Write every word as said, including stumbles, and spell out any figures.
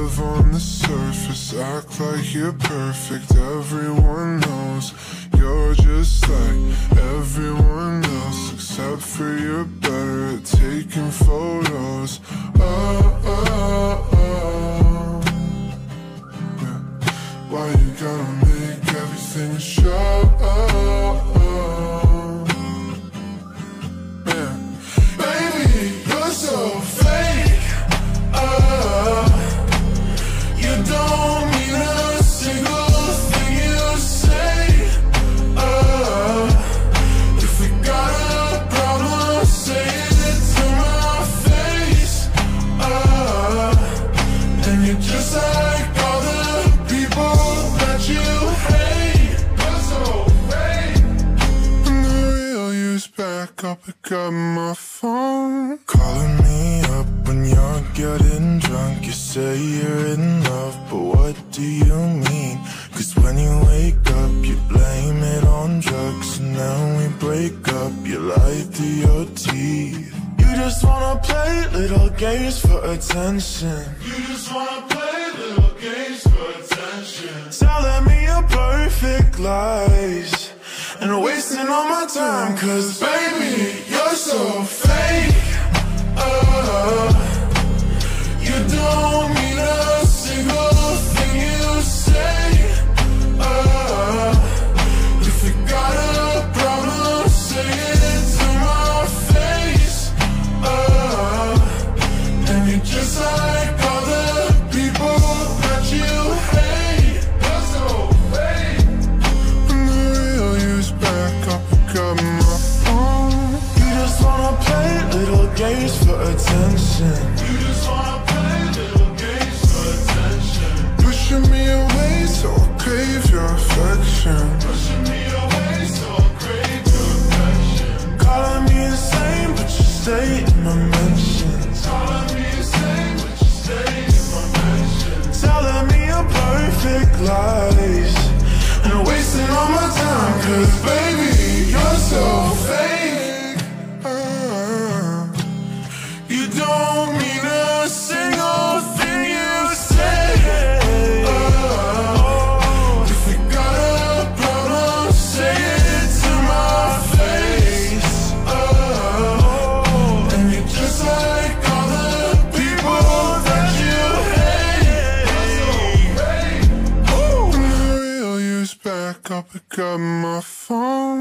live on the surface, act like you're perfect. Everyone knows you're just like everyone else, except for you're better at taking photos. Oh, oh, oh. Yeah. Why you gotta make everything a show? Oh, oh. Man, baby, you're so fake. Uh, you don't mean a single thing you say. Uh, if we got a problem, say it to my face. Uh, and you're just like all the people that you hate. You're so fake. And the real you's back up, I got my phone. Calling me up when you're getting drunk. You say you're in love, but what do you mean? Cause when you wake up, you blame it on drugs. And then we break up, you lie through your teeth. You just wanna play little games for attention. You just wanna play little games for attention. Telling me your perfect lies and wasting all my time. Cause baby, you're so fake. Uh, you don't mean a single thing you say. Uh, if you got a problem, say it to my face. Uh, and you're just like all the people that you hate. You're so fake. And the real you's back up, I got my phone. You just wanna play little games for attention. You just wanna play little games for attention. Pushing me away so I'll crave your affection. Pushing me away so I'll crave your affection. Calling me insane but you stay in my mentions. Calling me insane but you stay in my mentions. Telling me your perfect lies and wasting all my time. Cause baby, you're so fake. uh, You don't mean a single thing you say. Uh, if you got a problem, say it to my face. Uh, and you're just like all the people that you hate. And the real you's back up, I got my phone.